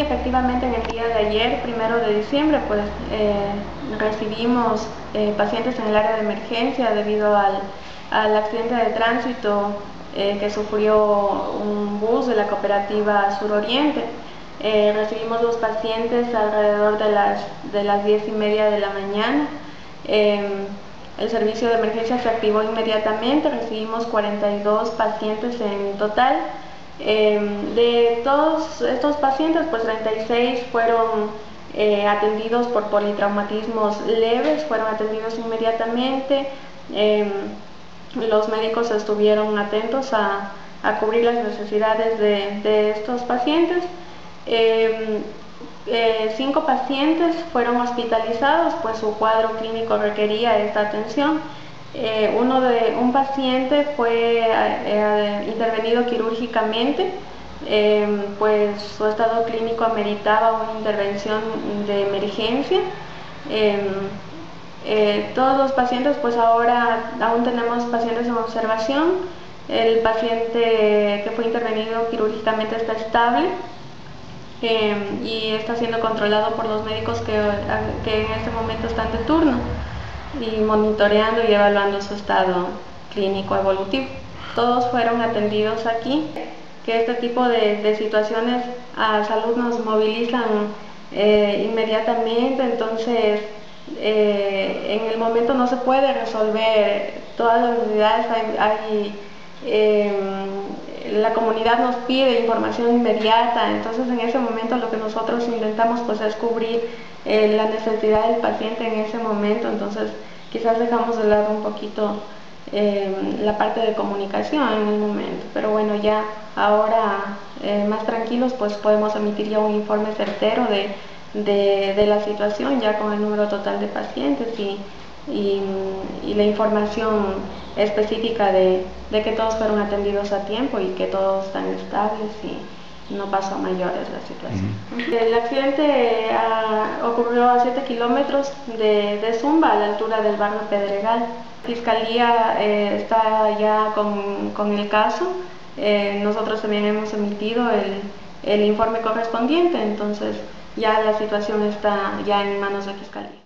efectivamente en el día de ayer, 1 de diciembre, pues recibimos pacientes en el área de emergencia debido al accidente de tránsito que sufrió un bus de la cooperativa Suroriente. Recibimos los pacientes alrededor de las 10:30 de la mañana. El servicio de emergencia se activó inmediatamente, recibimos 42 pacientes en total. De todos estos pacientes, pues 36 fueron atendidos por politraumatismos leves, fueron atendidos inmediatamente. Los médicos estuvieron atentos a cubrir las necesidades de estos pacientes. 5 pacientes fueron hospitalizados, pues su cuadro clínico requería esta atención. Un paciente fue intervenido quirúrgicamente, pues su estado clínico ameritaba una intervención de emergencia. Todos los pacientes, pues ahora aún tenemos pacientes en observación. El paciente que fue intervenido quirúrgicamente está estable y está siendo controlado por los médicos que en este momento están de turno y monitoreando y evaluando su estado clínico evolutivo. Todos fueron atendidos aquí, que este tipo de situaciones a salud nos movilizan inmediatamente, entonces en el momento no se puede resolver todas las necesidades. La comunidad nos pide información inmediata, entonces en ese momento lo que nosotros intentamos pues es cubrir la necesidad del paciente en ese momento. Entonces quizás dejamos de lado un poquito la parte de comunicación en el momento, pero bueno, ya ahora más tranquilos pues podemos emitir ya un informe certero de la situación, ya con el número total de pacientes y la información específica de que todos fueron atendidos a tiempo y que todos están estables y no pasó a mayores la situación. El accidente ocurrió a 7 kilómetros de Zumba, a la altura del barrio Pedregal. La Fiscalía está ya con el caso. Nosotros también hemos emitido el informe correspondiente, entonces ya la situación está ya en manos de Fiscalía.